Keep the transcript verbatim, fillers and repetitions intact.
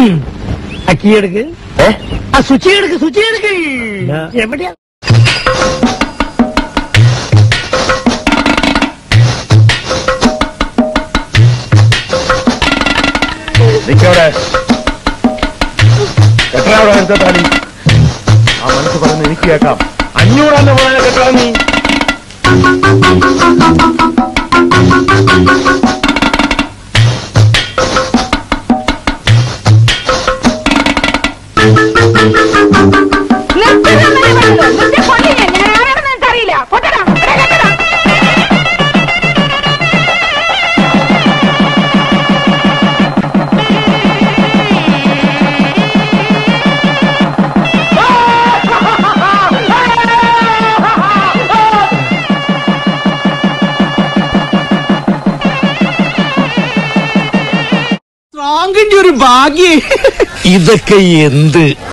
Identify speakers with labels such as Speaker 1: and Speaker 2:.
Speaker 1: അക്കി എടുക്ക് ആ സുച്ചി എടുക്ക് സുച്ചി എടുക്ക് എവിടെയാ
Speaker 2: നിക്കവിടെ കെട്ടറാവിടെ അടുത്ത താടി ആ മനസ്സ് പറഞ്ഞ് എനിക്ക് കേൾക്കാം അഞ്ഞൂറാന്ന് പറയാൻ കെട്ടറാ നീ
Speaker 1: ഒരു ഭാഗ്യേ ഇതൊക്കെ എന്ത്